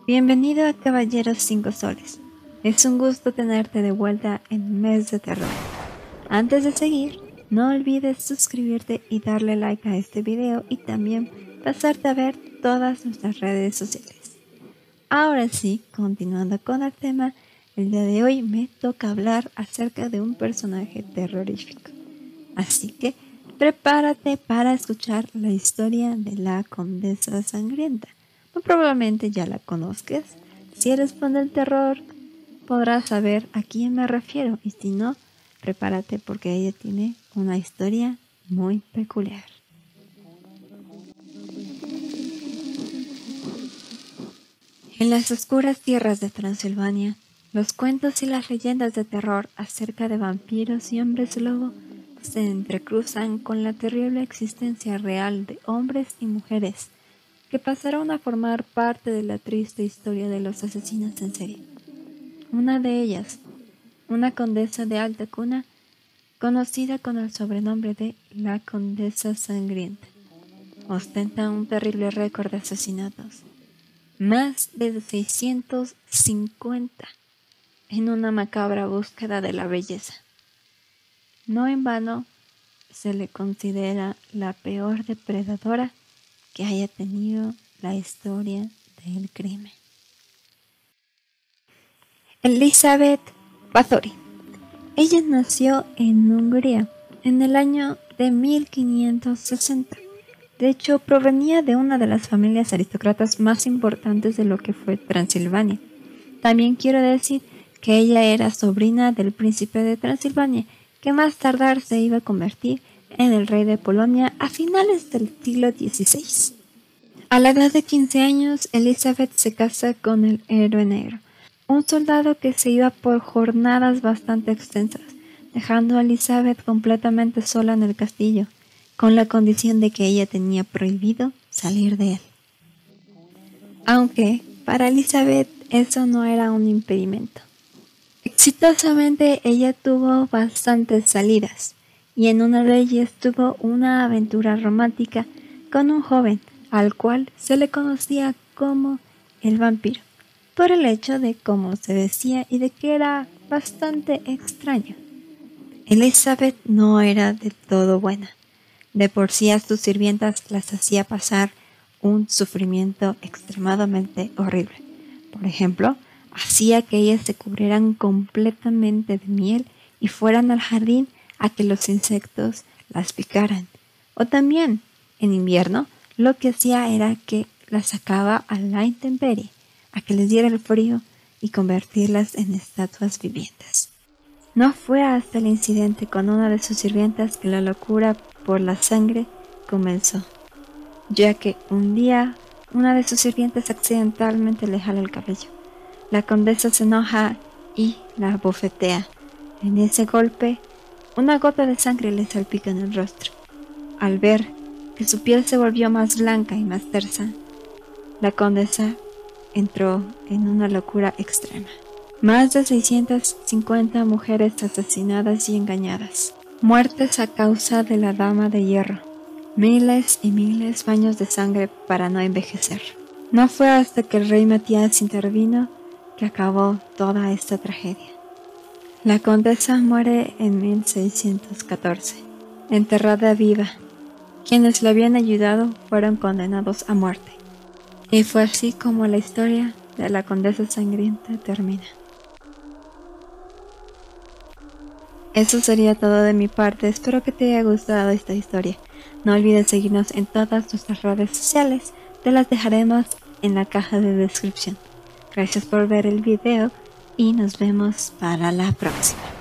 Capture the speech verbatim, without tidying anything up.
Bienvenido a Caballeros cinco Soles. Es un gusto tenerte de vuelta en Mes de Terror. Antes de seguir, no olvides suscribirte y darle like a este video y también pasarte a ver todas nuestras redes sociales. Ahora sí, continuando con el tema, el día de hoy me toca hablar acerca de un personaje terrorífico. Así que prepárate para escuchar la historia de la Condesa Sangrienta. Muy probablemente ya la conozcas. Si eres fan del terror, podrás saber a quién me refiero. Y si no, prepárate porque ella tiene una historia muy peculiar. En las oscuras tierras de Transilvania, los cuentos y las leyendas de terror acerca de vampiros y hombres lobo se entrecruzan con la terrible existencia real de hombres y mujeres que pasaron a formar parte de la triste historia de los asesinos en serie. Una de ellas, una condesa de alta cuna, conocida con el sobrenombre de la Condesa Sangrienta, ostenta un terrible récord de asesinatos, más de seiscientos cincuenta, en una macabra búsqueda de la belleza. No en vano se le considera la peor depredadora que haya tenido la historia del crimen. Elizabeth Bathory. Ella nació en Hungría en el año de mil quinientos sesenta. De hecho, provenía de una de las familias aristócratas más importantes de lo que fue Transilvania. También quiero decir que ella era sobrina del príncipe de Transilvania, que más tardar se iba a convertir en el rey de Polonia a finales del siglo dieciséis. A la edad de quince años, Elizabeth se casa con el Héroe Negro, un soldado que se iba por jornadas bastante extensas, dejando a Elizabeth completamente sola en el castillo, con la condición de que ella tenía prohibido salir de él. Aunque para Elizabeth eso no era un impedimento. Exitosamente ella tuvo bastantes salidas, y en una de ellas tuvo una aventura romántica con un joven, al cual se le conocía como el vampiro, por el hecho de cómo se vestía y de que era bastante extraño. Elizabeth no era de todo buena. De por sí a sus sirvientas las hacía pasar un sufrimiento extremadamente horrible. Por ejemplo, hacía que ellas se cubrieran completamente de miel y fueran al jardín a que los insectos las picaran. O también, en invierno, lo que hacía era que las sacaba a la intemperie, a que les diera el frío y convertirlas en estatuas vivientes. No fue hasta el incidente con una de sus sirvientas que la locura por la sangre comenzó, ya que un día una de sus sirvientes accidentalmente le jala el cabello. La condesa se enoja y la bofetea. En ese golpe, una gota de sangre le salpica en el rostro. Al ver que su piel se volvió más blanca y más tersa, la condesa entró en una locura extrema. Más de seiscientas cincuenta mujeres asesinadas y engañadas. Muertes a causa de la Dama de Hierro. Miles y miles baños de sangre para no envejecer. No fue hasta que el rey Matías intervino que acabó toda esta tragedia. La condesa muere en mil seiscientos catorce, enterrada viva. Quienes le habían ayudado fueron condenados a muerte. Y fue así como la historia de la Condesa Sangrienta termina. Eso sería todo de mi parte, espero que te haya gustado esta historia. No olvides seguirnos en todas nuestras redes sociales, te las dejaremos en la caja de descripción. Gracias por ver el video y nos vemos para la próxima.